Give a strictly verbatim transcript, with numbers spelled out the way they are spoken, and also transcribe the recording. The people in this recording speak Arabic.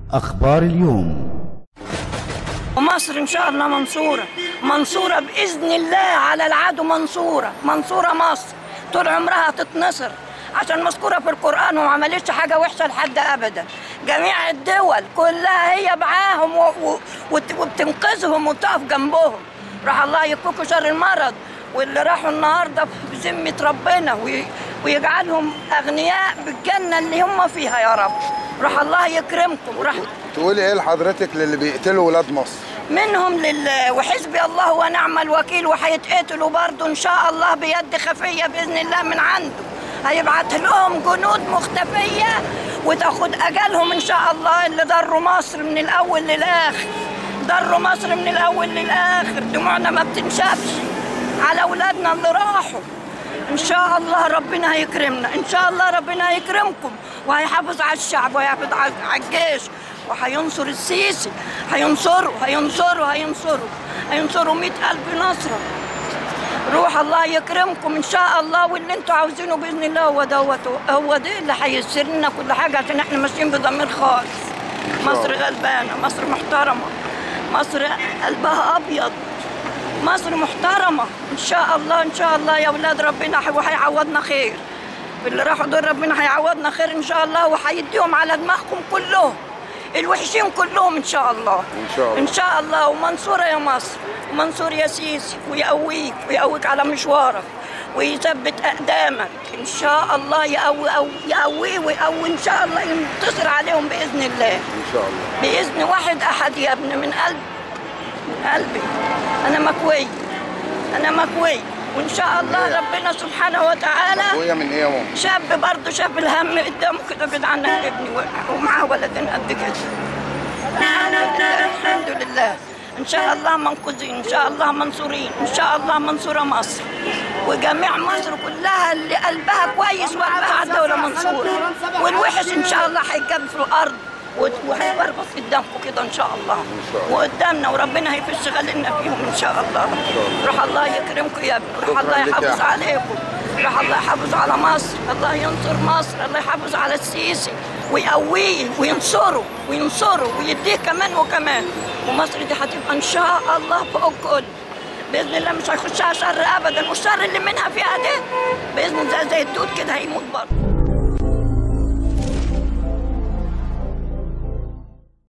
أخبار اليوم. ومصر إن شاء الله منصورة، منصورة بإذن الله على العدو، منصورة منصورة مصر طول عمرها تتنصر، عشان مذكورة في القرآن وما عملتش حاجة وحشة لحد أبدا. جميع الدول كلها هي معاهم وبتنقذهم وبتقف جنبهم. راح الله يفك شر المرض، واللي راحوا النهارده بذمة ربنا ويجعلهم أغنياء بالجنة اللي هم فيها يا رب. راح الله يكرمكم. راح تقولي ايه لحضرتك للي بيقتلوا ولاد مصر؟ منهم لله وحسبي الله ونعم الوكيل، وهيتقتلوا برضه ان شاء الله بيد خفيه باذن الله من عنده. هيبعت لهم جنود مختفيه وتاخد اجالهم ان شاء الله، اللي ضروا مصر من الاول للاخر، ضروا مصر من الاول للاخر. دموعنا ما بتنشفش على اولادنا اللي راحوا. ان شاء الله ربنا هيكرمنا، ان شاء الله ربنا هيكرمكم وهيحافظ على الشعب وهيحافظ على الجيش وهينصر السيسي. هينصروا هينصروا هينصروا هينصروا مئة ألف نصرة. روح الله يكرمكم إن شاء الله، واللي أنتوا عاوزينه بإذن الله هو دوت، هو ده اللي هيسر لنا كل حاجة، عشان إحنا ماشيين بضمير خالص. مصر غلبانة، مصر محترمة، مصر قلبها أبيض، مصر محترمة. إن شاء الله إن شاء الله يا أولاد ربنا وهيعوضنا خير. اللي راحوا دول ربنا هيعوضنا خير إن شاء الله، وهيديهم على دماغكم كلهم، الوحشين كلهم ان شاء الله. ان شاء الله ان شاء الله. ومنصوره يا مصر، ومنصور يا سيسي، ويقويك ويقويك على مشوارك ويثبت اقدامك ان شاء الله. يقوي أو يقويه ويقوي ان شاء الله، ينتصر عليهم باذن الله ان شاء الله، باذن واحد احد يا ابني. من قلب من قلبي انا مكوي، انا مكوي، وان شاء الله ربنا سبحانه وتعالى. مكويه من ايه يا ماما؟ شاب برضه شاف الهم قدامه كده كده عنك ابني، ومعاه ولدين قد كده. الحمد لله الحمد لله. ان شاء الله منقذين، ان شاء الله منصورين، ان شاء الله منصوره مصر وجميع مصر كلها اللي قلبها كويس وقلبها على الدوله منصوره. والوحش ان شاء الله هيتجاب في الارض وهيبربط قدامكم كده ان شاء الله، وقدامنا، وربنا هيفش غلنا فيهم ان شاء الله. روح الله يكرمكم يا ابني، روح الله يحافظ عليكم، روح الله يحافظ على مصر، الله ينصر مصر، الله يحافظ على السيسي ويقويه وينصره وينصره ويديه كمان وكمان. ومصر دي هتبقى ان شاء الله فوق الكل باذن الله، مش هيخشها شر ابدا، والشر اللي منها فيها ده باذن الله زي الدود كده هيموت برضه.